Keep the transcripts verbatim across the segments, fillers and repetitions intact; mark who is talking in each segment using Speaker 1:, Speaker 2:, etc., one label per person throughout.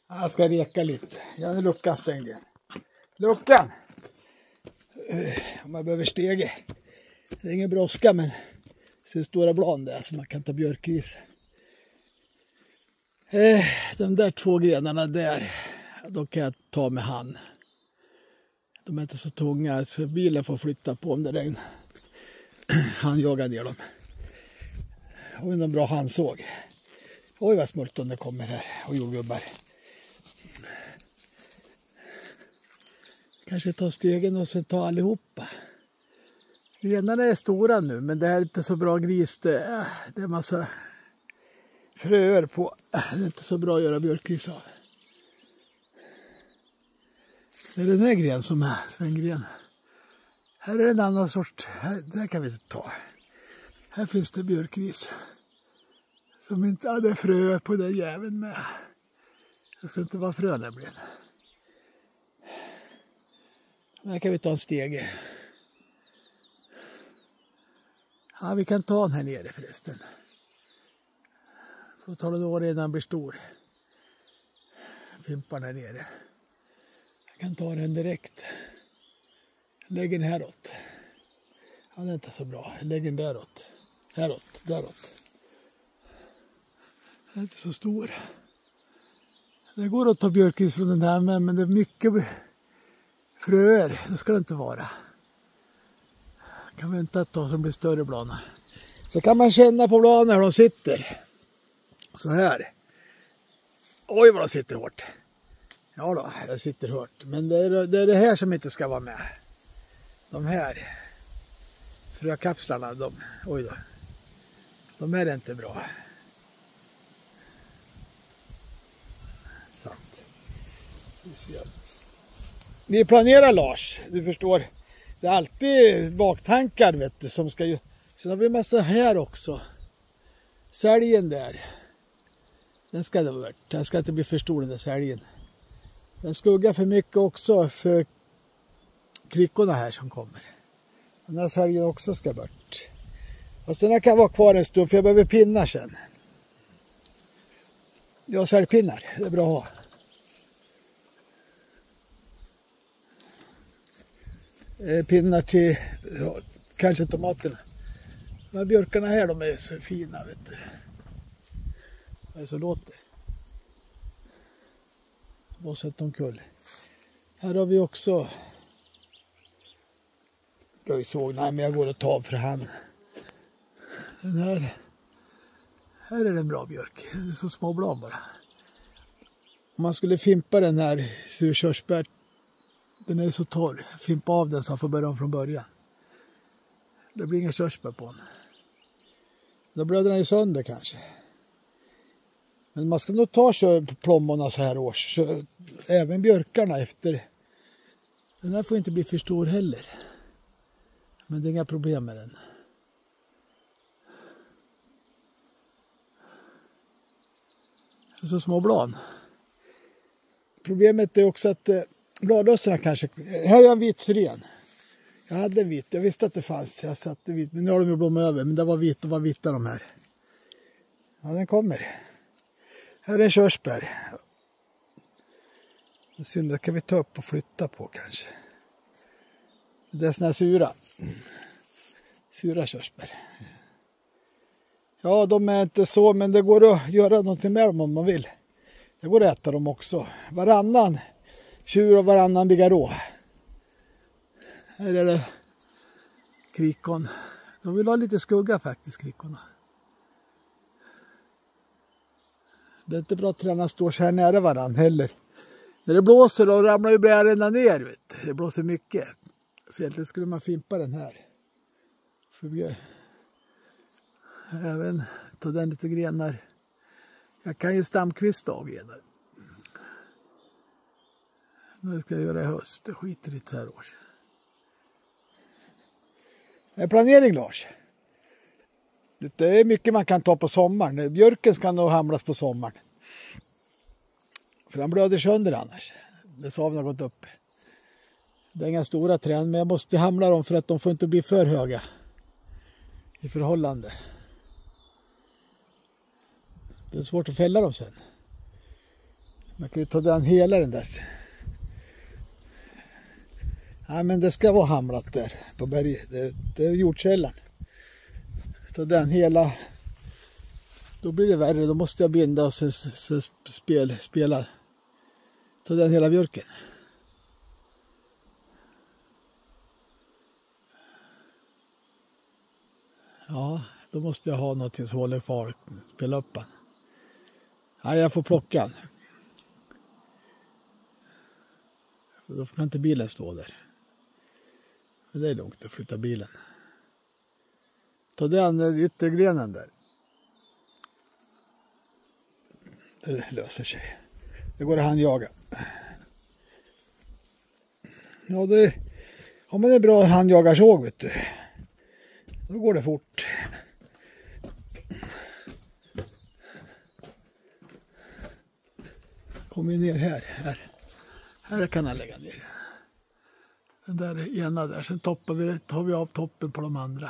Speaker 1: Jag ska reka lite. Jag har luckan stängd igen. Luckan! Om man behöver stege. Det är ingen brådska, men det ser stora blad där så man kan ta björkris. De där två grenarna där, då kan jag ta med hand. De är inte så tunga så bilen får flytta på om det regn. Han jagar ner dem. Och en bra handsåg. Oj vad smulton det kommer här och jordgubbar. Kanske ta stegen och sen ta allihopa. Grenarna är stora nu, men det här är inte så bra gris. Det är, det är massa fröer på. Det är inte så bra att göra björkris av. Det är den här gren som är svänggren. Här är en annan sort. Här, där kan vi inte ta. Här finns det björkris. Som inte hade frö på den jäveln med. Det ska inte vara frö nämligen. Här kan vi ta en stege. Ja, vi kan ta den här nere förresten. Får ta den då innan den blir stor. Fimpar här nere. Jag kan ta den direkt. Lägger den häråt. Ja, det är inte så bra. Lägger den däråt. Häråt, däråt. Den är inte så stor. Det går att ta björkris från den här med, men det är mycket fröer. Det ska det inte vara. Kan vänta ett tag så blir större bladen. Så kan man känna på bladen när de sitter. Så här. Oj vad de sitter hårt. Ja då, det sitter hårt. Men det är, det är det här som inte ska vara med. De här frökapslarna, de, oj då. De är inte bra. Sant. Vi ser. Vi planerar Lars, du förstår. Det är alltid baktankar vet du som ska ju. Sen har vi en massa här också. Säljen där. Den ska det vara. Den ska inte bli för stor den där säljen. Den skuggar för mycket också för krickorna här som kommer. Den här säljen också ska bort. Och sen kan vara kvar en stund för jag behöver pinnar sen. Jag har säljpinnar, det är bra att ha. Pinnar till ja, kanske tomaterna. De här björkarna här de är så fina vet du. Det är så låter. Och sätt omkull. Här har vi också röjsåg. Nej men jag går och tar för hand. Den här. Här är det en bra björk. Det är så små blad bara. Om man skulle fimpa den här surkörsbär. Den är så torr. Fimpa av den så han får börja om från början. Det blir inga körsbär på den. Då blöder den ju sönder kanske. Men man ska nog ta plommorna så här års. Så även björkarna efter. Den här får inte bli för stor heller. Men det är inga problem med den. Det är så små blad. Problemet är också att bladlösarna kanske. Här har jag en vit syren. Jag hade en vit. Jag visste att det fanns. Jag satte vit. Men nu har de ju blommat över. Men det var vit och var vita de här. Ja, den kommer. Här är en körsbär. Det är synd, det kan vi ta upp och flytta på kanske. Det är såna här sura. Sura körsbär. Ja, de är inte så, men det går att göra någonting med dem om man vill. Det går att äta dem också. Varannan tjur och varannan bigarå. Här är det krikon. De vill ha lite skugga faktiskt, krikorna. Det är inte bra att träna står så här nära varann heller. När det blåser då ramlar ju brädorna ner. Vet du. Det blåser mycket. Så egentligen skulle man fimpa den här. För även ta den lite grenar. Jag kan ju stamkvista av grenar. Det ska jag göra i höst. Det skiter i det här år. Det är planering Lars. Det är mycket man kan ta på sommaren. Björken ska nog hamlas på sommaren. För han blöder sönder annars. Det savn har gått upp. Det är inga stora träd, men jag måste hamla dem för att de får inte bli för höga. I förhållande. Det är svårt att fälla dem sen. Man kan ju ta den hela den där. Nej, men det ska vara hamlat där på berget. Det, det är jordkällan. Ta den hela. Då blir det värre. Då måste jag binda och så, så spel, spela. Ta den hela björken. Ja, då måste jag ha någonting som håller kvar. Spela upp den. Nej, jag får plocka den. Då kan inte bilen stå där. Men det är lugnt att flytta bilen. Ta den yttergrenen där. Det löser sig. Det går att handjaga. Ja, det har man en bra handjagarsåg, vet du. Då går det fort. Kommer vi ner här. Här, här kan han lägga ner. Den där ena där. Sen toppar vi, tar vi av toppen på de andra.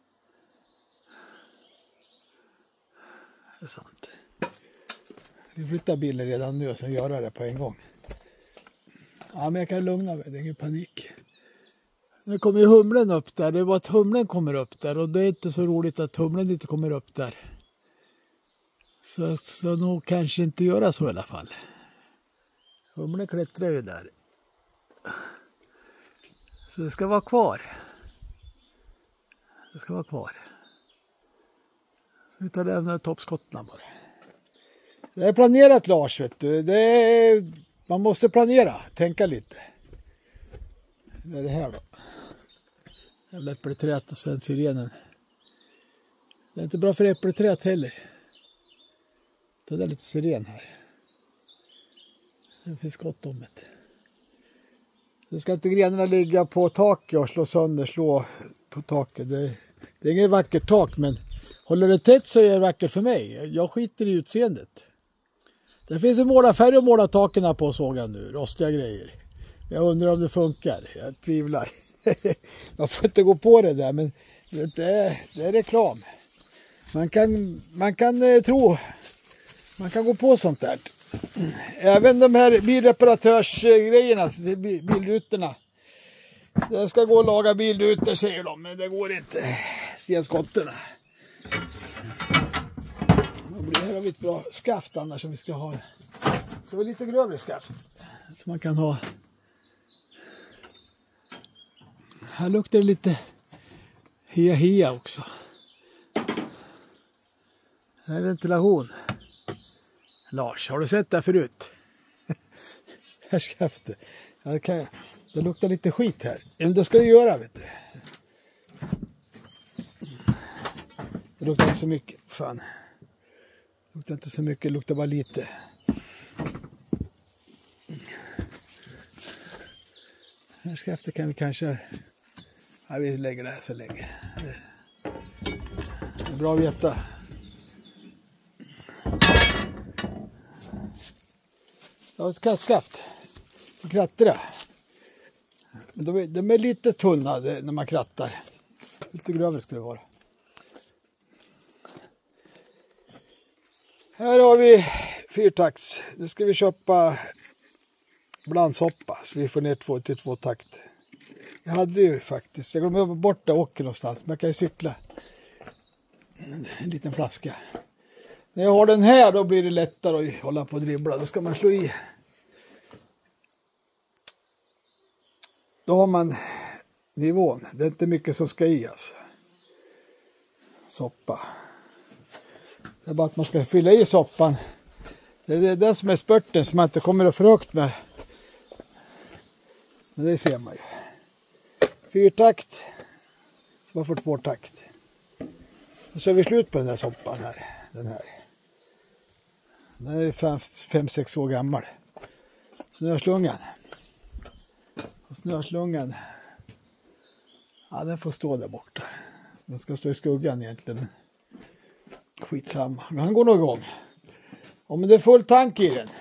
Speaker 1: Det är sant. Ska vi flytta bilen redan nu och sen göra det på en gång. Ja, men jag kan lugna mig. Det är ingen panik. Nu kommer ju humlen upp där. Det var att humlen kommer upp där. Och det är inte så roligt att humlen inte kommer upp där. Så, så nog kanske inte göra så i alla fall. Humlen klättrar ju där. Så det ska vara kvar. Det ska vara kvar. Så vi tar även toppskotten bara. Det är planerat, Lars, vet du. Det är, man måste planera. Tänka lite. Vad är det här då? Jävla äppelträd och sen sirenen. Det är inte bra för äppelträd heller. Det är lite siren här. Det finns gott om det. Det ska inte grenarna ligga på taket och slå sönder, slå på taket. Det, det är inget vackert tak, men håller det tätt så är det vackert för mig. Jag skiter i utseendet. Det finns en målarfärg och måla taken på sågen nu. Rostiga grejer. Jag undrar om det funkar. Jag tvivlar. Man får inte gå på det där, men det är, det är reklam. Man kan, man kan eh, tro, man kan gå på sånt där. Även de här bilreparatörsgrejerna, bilrutorna. Det ska gå och laga bilrutor, säger de, men det går inte. Stenskotterna. Här har vi ett bra skaft annars som vi ska ha. Så vi lite grövre skaft. Så man kan ha. Här luktar det lite hea hea också. Det är ventilation. Lars, har du sett det förut? Här skaftet. Ja, det, kan, det luktar lite skit här. Men det ska det göra, vet du. Det luktar inte så mycket. Fan. Det luktar inte så mycket, det luktar bara lite. Här skaftet kan vi kanske. Ja, vi lägger det här så länge. Det är bra att veta. Jag har ett kattskaft. Krattare. De är, de är lite tunna när man krattar. Lite grövre ska det vara. Här har vi fyrtakts. Nu ska vi köpa blandsoppa så vi får ner två till två takt. Jag hade ju faktiskt, jag glömde bort det och åker någonstans, men jag kan ju cykla. En liten flaska. När jag har den här då blir det lättare att hålla på och dribbla. Då ska man slå i. Då har man nivån. Det är inte mycket som ska i alltså. Soppa. Det är bara att man ska fylla i soppan. Det är det som är spurten som man inte kommer att få högt med. Men det ser man ju. Fyrtakt. Så man får två takt. Så är vi slut på den här soppan här. Den här. Den är fem, fem sex år gammal. Snöslungan. Och snöslungan. Ja, den får stå där borta. Den ska stå i skuggan egentligen. Skitsamma. Men han går nog igång. Om det är full tank i den.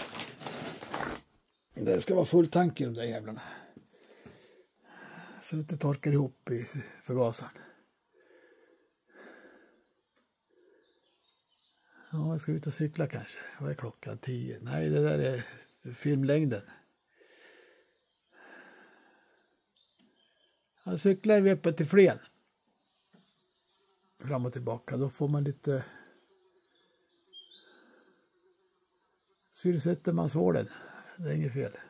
Speaker 1: Det ska vara full tank i de där jävlarna. Så det inte torkar ihop i förgasaren. Ja, jag ska ut och cykla kanske. Vad är klockan? Tio? Nej, det där är filmlängden. Jag cyklar vi uppe till Flen. Fram och tillbaka. Då får man lite... Syresätter man svålen. Det är inget fel.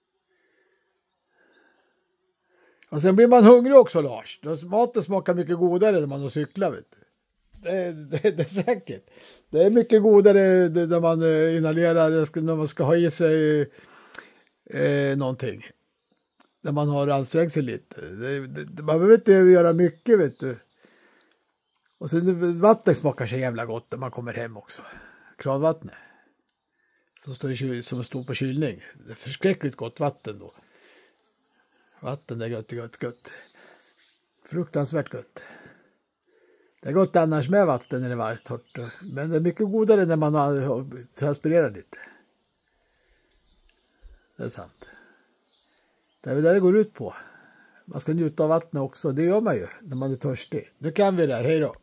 Speaker 1: Och sen blir man hungrig också, Lars. Maten smakar mycket godare när man har cyklar, vet du. Det, det, det är säkert. Det är mycket godare när man inhalerar, när man ska ha i sig eh, någonting. När man har ansträngt sig lite. Det, det, man behöver inte göra mycket, vet du. Och sen vatten smakar så jävla gott när man kommer hem också. Kranvattnet. Som står, som står på kylning. Det är förskräckligt gott vatten då. Vatten, det är gott, gott, gott. Fruktansvärt gott. Det är gott annars med vatten när det var torrt. Men det är mycket godare när man har transpirerat lite. Det är sant. Det är väl det det går ut på. Man ska njuta av vattnet också. Det gör man ju när man är törstig. Nu kan vi det här. Hej då.